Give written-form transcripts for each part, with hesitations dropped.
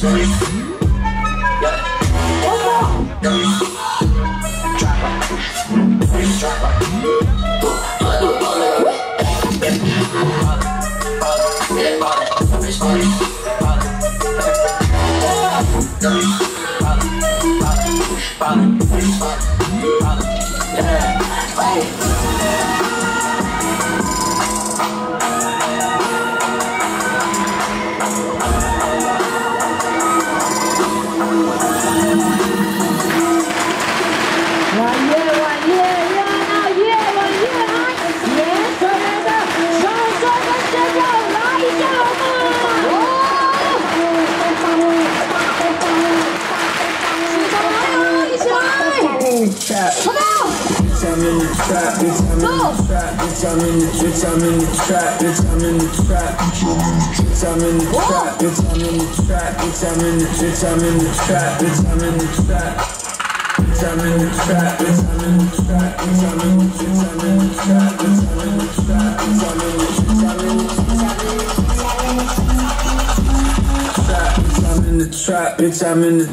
Bitch, I'm in the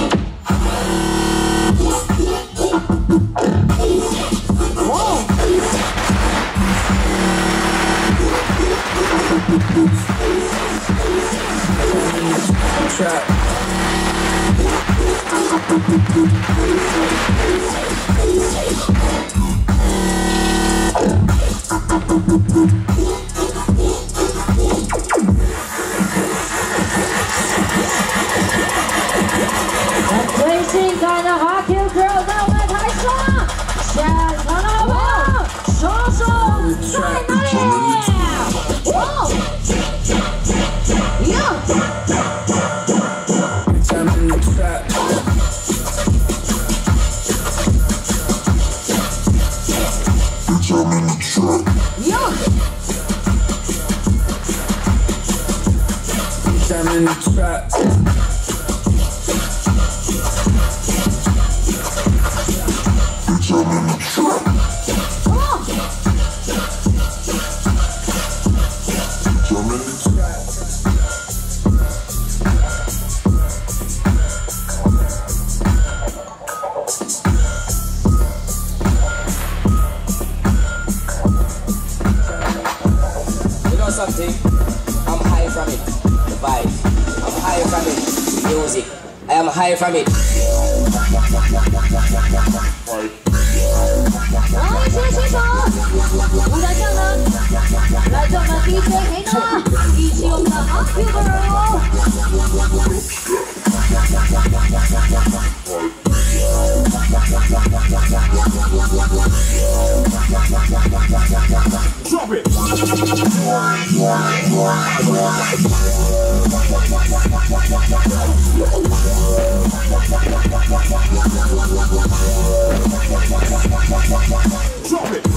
trap. 最性感的 Hot Cute Girl 在我们台上，现场的好朋友，双手在哪里？哇！ I'm in the trap. You know something? I'm high from it. The vibe. I'm high from it. The music. I am high from it. 好，现在现场舞台上呢，来自我们 DJ 黑娜，以及我们的 Hot Cute Girl。 Drop it. Drop it.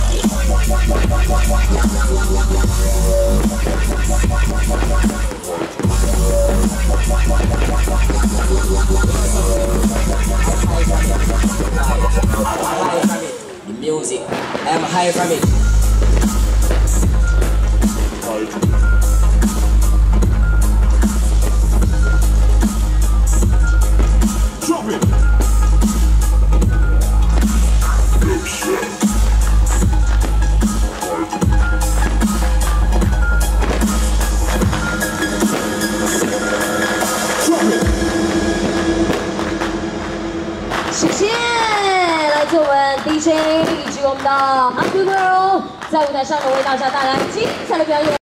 The music. I am high from it. Drop it. Drop it. 谢谢，来自我们 DJ 以及我们的 Hot Cute Girl 在舞台上呢为大家带来精彩的表演。